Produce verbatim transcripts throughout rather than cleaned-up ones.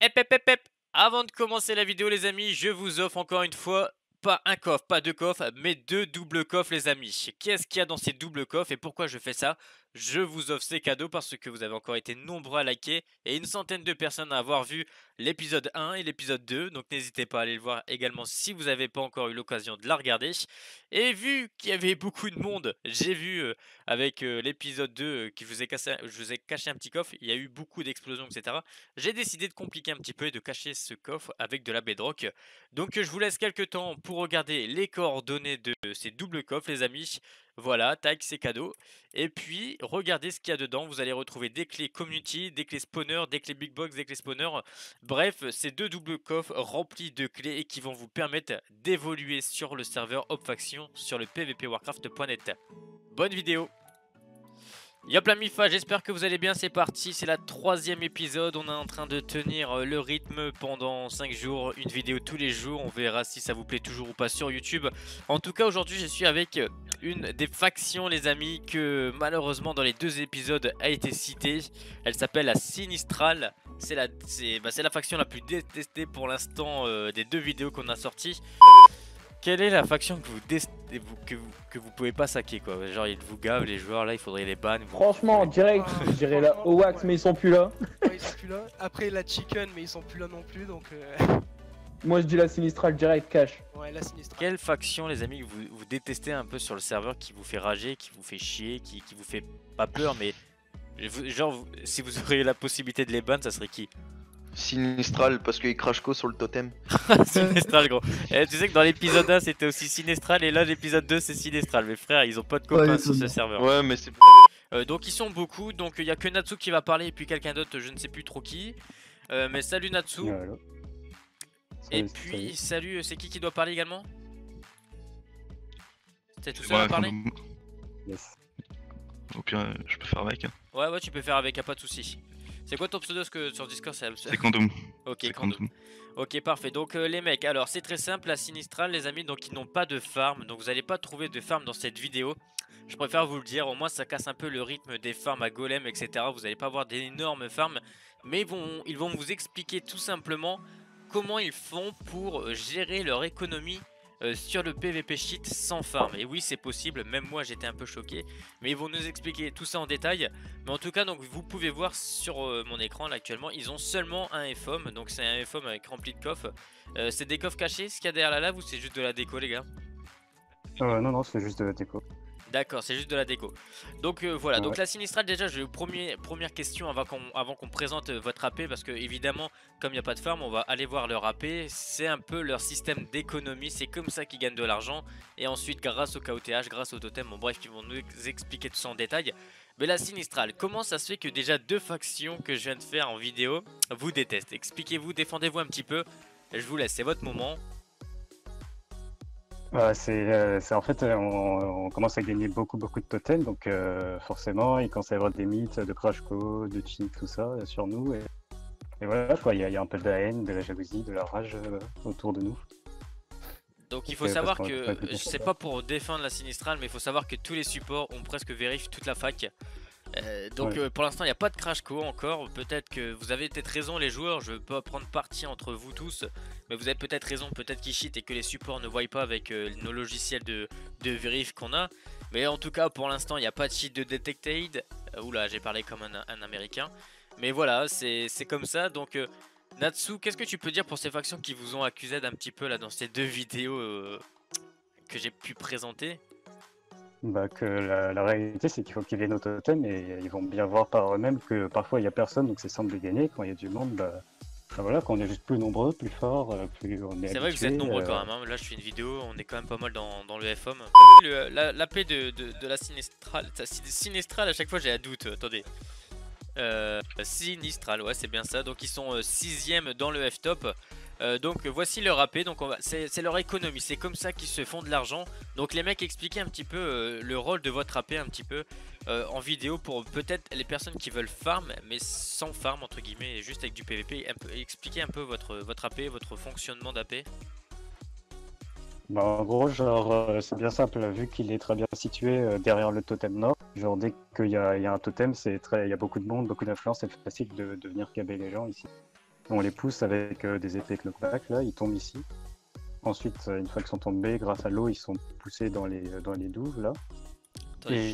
Hep hep hep hep. Avant de commencer la vidéo les amis, je vous offre encore une fois pas un coffre, pas deux coffres, mais deux doubles coffres les amis. Qu'est-ce qu'il y a dans ces doubles coffres et pourquoi je fais ça? Je vous offre ces cadeaux parce que vous avez encore été nombreux à liker et une centaine de personnes à avoir vu l'épisode un et l'épisode deux. Donc n'hésitez pas à aller le voir également si vous n'avez pas encore eu l'occasion de la regarder. Et vu qu'il y avait beaucoup de monde, j'ai vu euh, avec euh, l'épisode deux euh, que je vous, ai cassé, je vous ai caché un petit coffre, il y a eu beaucoup d'explosions et cetera. J'ai décidé de compliquer un petit peu et de cacher ce coffre avec de la bedrock. Donc je vous laisse quelques temps pour regarder les coordonnées de ces doubles coffres les amis. Voilà, tac, c'est cadeau. Et puis, regardez ce qu'il y a dedans. Vous allez retrouver des clés community, des clés spawner, des clés big box, des clés spawner. Bref, ces deux doubles coffres remplis de clés et qui vont vous permettre d'évoluer sur le serveur Opfaction sur le p v p warcraft point net. Bonne vidéo! Yop la mifa, j'espère que vous allez bien, c'est parti, c'est la troisième épisode, on est en train de tenir le rythme pendant cinq jours, une vidéo tous les jours, on verra si ça vous plaît toujours ou pas sur YouTube. En tout cas aujourd'hui je suis avec une des factions les amis que malheureusement dans les deux épisodes a été citée, elle s'appelle la Sinistrale. C'est la, bah, la faction la plus détestée pour l'instant euh, des deux vidéos qu'on a sorties. Quelle est la faction que vous, vous, que vous que vous pouvez pas saquer quoi? Genre ils vous gavent les joueurs là, il faudrait les ban. Franchement, vous... direct, je dirais la Owax mais ils sont plus là. Ouais, ils sont plus là. Après la Chicken mais ils sont plus là non plus donc. Euh... Moi je dis la Sinistrale direct cash. Ouais, la Sinistrale. Quelle faction les amis vous, vous détestez un peu sur le serveur qui vous fait rager, qui vous fait chier, qui, qui vous fait pas peur mais genre vous, si vous auriez la possibilité de les ban ça serait qui? Sinistral parce qu'il crache co sur le totem. Sinistral gros. Et tu sais que dans l'épisode un c'était aussi Sinistral et là l'épisode deux c'est Sinistral. Mes frères ils ont pas de copains ouais, sur ce serveur. Ouais mais c'est... Euh, donc ils sont beaucoup, donc il n'y a que Natsu qui va parler et puis quelqu'un d'autre je ne sais plus trop qui. Euh, mais salut Natsu. Ouais, et puis salut, c'est qui qui doit parler également? C'est tout seul ouais, à parler comme... Yes. Au pire je peux faire avec. Hein. Ouais ouais tu peux faire avec, y'a pas de soucis. C'est quoi ton pseudo que sur Discord? C'est Quantum. Ok, Quantum. Ok, parfait. Donc euh, les mecs, alors c'est très simple, la Sinistrale les amis, donc ils n'ont pas de farm, donc vous n'allez pas trouver de farm dans cette vidéo. Je préfère vous le dire, au moins ça casse un peu le rythme des farms à golem, et cetera. Vous n'allez pas avoir d'énormes farms, mais ils vont, ils vont vous expliquer tout simplement comment ils font pour gérer leur économie Euh, sur le P V P sheet sans farm. Et oui c'est possible, même moi j'étais un peu choqué, mais ils vont nous expliquer tout ça en détail. Mais en tout cas donc vous pouvez voir sur euh, mon écran là actuellement, ils ont seulement un F O M, donc c'est un F O M avec rempli de coffres. euh, C'est des coffres cachés ce qu'il y a derrière la lave ou c'est juste de la déco les gars? euh, Non non c'est juste de la déco. D'accord, c'est juste de la déco. Donc euh, voilà, ouais. donc la Sinistrale déjà, je premier, première question avant qu'on avant qu'on présente votre A P, parce que évidemment, comme il n'y a pas de farm, on va aller voir leur A P. C'est un peu leur système d'économie, c'est comme ça qu'ils gagnent de l'argent. Et ensuite, grâce au K O T H, grâce au totem, bon bref, ils vont nous expliquer tout ça en détail. Mais la Sinistrale, comment ça se fait que déjà deux factions que je viens de faire en vidéo vous détestent? Expliquez-vous, défendez-vous un petit peu. Je vous laisse, c'est votre moment. Euh, c'est euh, en fait on, on commence à gagner beaucoup beaucoup de totems donc euh, forcément il commence à y avoir des mythes de crash co, de cheat, tout ça euh, sur nous et, et voilà quoi, il y, y a un peu de la haine, de la jalousie, de la rage euh, autour de nous. Donc il faut euh, savoir que, c'est pas pour défendre la Sinistrale, mais il faut savoir que tous les supports ont presque vérifié toute la fac. Euh, donc ouais. euh, pour l'instant il n'y a pas de crash co encore, peut-être que vous avez peut-être raison les joueurs, je veux pas prendre parti entre vous tous, mais vous avez peut-être raison, peut-être qu'ils cheat et que les supports ne voient pas avec euh, nos logiciels de, de vérif qu'on a. Mais en tout cas pour l'instant il n'y a pas de cheat de detected, euh, oula j'ai parlé comme un, un américain, mais voilà c'est comme ça. Donc euh, Natsu, qu'est-ce que tu peux dire pour ces factions qui vous ont accusé d'un petit peu là dans ces deux vidéos euh, que j'ai pu présenter? Bah que la, la réalité c'est qu'il faut qu'ils viennent au totem et ils vont bien voir par eux-mêmes que parfois il n'y a personne donc c'est simple de gagner. Quand il y a du monde, bah, bah voilà, quand on est juste plus nombreux, plus fort, plus on est C'est vrai que vous êtes nombreux euh... quand même, hein. Là je fais une vidéo, on est quand même pas mal dans, dans le F O M. Le, la, la paix de, de, de la Sinistrale, Sinistrale à chaque fois j'ai un doute, attendez. Euh, Sinistrale, ouais c'est bien ça, donc ils sont euh, sixième dans le F-top. Euh, donc voici leur A P, donc c'est leur économie, c'est comme ça qu'ils se font de l'argent. Donc les mecs, expliquez un petit peu euh, le rôle de votre A P un petit peu euh, en vidéo pour peut-être les personnes qui veulent farm mais sans farm entre guillemets, et juste avec du P V P. Un peu, expliquez un peu votre, votre A P, votre fonctionnement d'A P. Bah en gros genre euh, c'est bien simple, vu qu'il est très bien situé euh, derrière le totem nord, genre dès qu'il y, y a un totem, c'est très, il y a beaucoup de monde, beaucoup d'influence, c'est facile de, de venir caber les gens ici. On les pousse avec euh, des épées knockback, là, ils tombent ici. Ensuite, euh, une fois qu'ils sont tombés, grâce à l'eau, ils sont poussés dans les, dans les douves, là. Attendez, Et-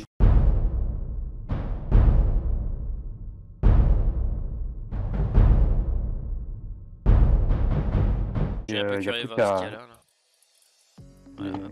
je suis un euh, peu y a curieux de plus voir ce qu'à- qu'il y a là. là. Et- Voilà.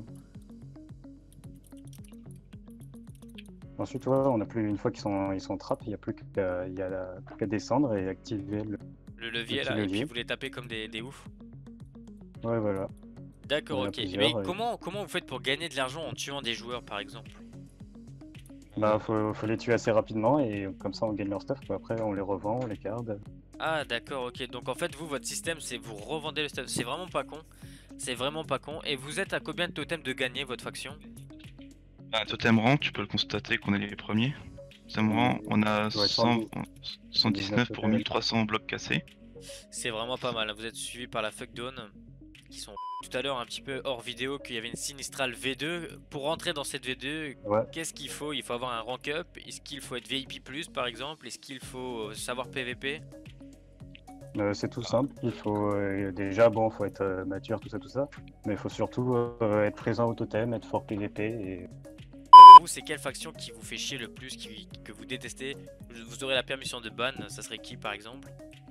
Ensuite, ouais, on a plus, une fois qu'ils sont, ils sont trappes, il n'y a plus qu'à il y a la- plus qu'à descendre et activer le. Le levier petit là, et puis levier. vous les tapez comme des, des oufs. Ouais, voilà. D'accord, Il y en a ok. plusieurs, Mais et- comment, comment vous faites pour gagner de l'argent en tuant des joueurs par exemple? Bah, faut, faut les tuer assez rapidement et comme ça, on gagne leur stuff, quoi. Après, on les revend, on les garde. Ah d'accord, ok. Donc en fait vous, votre système c'est vous revendez le stuff. C'est vraiment pas con. C'est vraiment pas con. Et vous êtes à combien de totems de gagner votre faction? Bah, totem rang, tu peux le constater qu'on est les premiers. Totem rang, on a Ouais, cent, cent- cent dix-neuf pour mille trois cents blocs cassés. C'est vraiment pas mal. Vous êtes suivi par la Fuckdown qui sont tout à l'heure un petit peu hors vidéo qu'il y avait une Sinistral V deux. Pour rentrer dans cette V deux, Ouais. qu'est-ce qu'il faut? Il faut avoir un rank up. Est-ce qu'il faut être V I P plus par exemple? Est-ce qu'il faut savoir P V P? Euh, c'est tout simple. Il faut euh, déjà, bon, faut être euh, mature, tout ça, tout ça. Mais il faut surtout euh, être présent au totem, être fort P V P et Vous, c'est quelle faction qui vous fait chier le plus, qui, que vous détestez? Vous aurez la permission de ban, ça serait qui par exemple?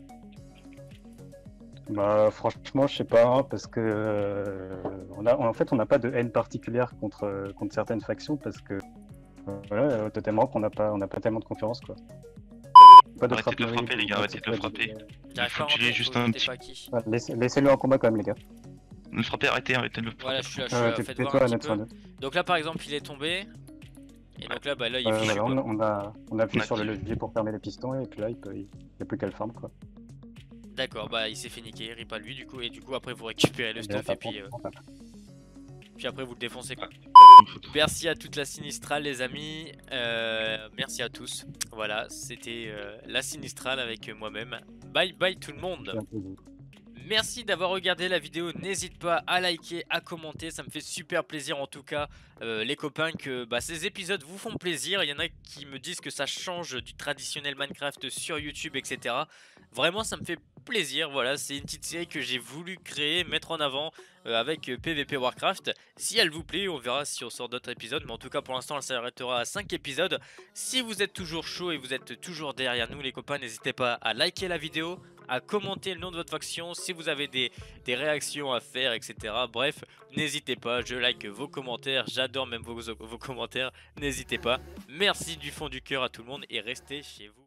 bah franchement je sais pas hein, parce que euh, on a en fait on n'a pas de haine particulière contre contre certaines factions parce que euh, voilà au totem rank on n'a pas on n'a pas tellement de concurrence quoi. Pas Arrêtez de le frapperie, frapper, les gars, pas arrêtez de le pas frapper. J'arrive faut pas à qu'il y ait rentrer, juste faut un jeter petit- pas qui. Ouais, laissez- laissez-le en combat quand même les gars. Le frapper, arrêtez, arrêtez de le frapper. Voilà, je suis là, je suis Euh, là, t'es- faites voir Tais-toi un net petit sur peu. net. Donc là par exemple il est tombé. Et donc là, bah, là il est Euh, fichu voilà, quoi. on, on a on appuie On sur le active. levier pour fermer les pistons et puis là il peut il y a plus qu'à le farm quoi. D'accord, bah il s'est fait niquer, rip à lui du coup. Et du coup après vous récupérez le Et on stuff et tape, puis, euh, on tape. puis après vous le défoncez quoi. Une photo. Merci à toute la Sinistrale les amis, euh, merci à tous. Voilà, c'était euh, la Sinistrale avec moi-même. Bye bye tout le monde. C'est un plaisir. Merci d'avoir regardé la vidéo, n'hésite pas à liker, à commenter, ça me fait super plaisir en tout cas euh, les copains que bah, ces épisodes vous font plaisir. Il y en a qui me disent que ça change du traditionnel Minecraft sur YouTube, et cetera. Vraiment ça me fait plaisir, voilà, c'est une petite série que j'ai voulu créer, mettre en avant euh, avec euh, P V P Warcraft. Si elle vous plaît, on verra si on sort d'autres épisodes, mais en tout cas pour l'instant elle s'arrêtera à cinq épisodes. Si vous êtes toujours chaud et vous êtes toujours derrière nous les copains, n'hésitez pas à liker la vidéo, à commenter le nom de votre faction, si vous avez des, des réactions à faire, et cetera. Bref, n'hésitez pas, je like vos commentaires, j'adore même vos, vos commentaires, n'hésitez pas. Merci du fond du cœur à tout le monde et restez chez vous.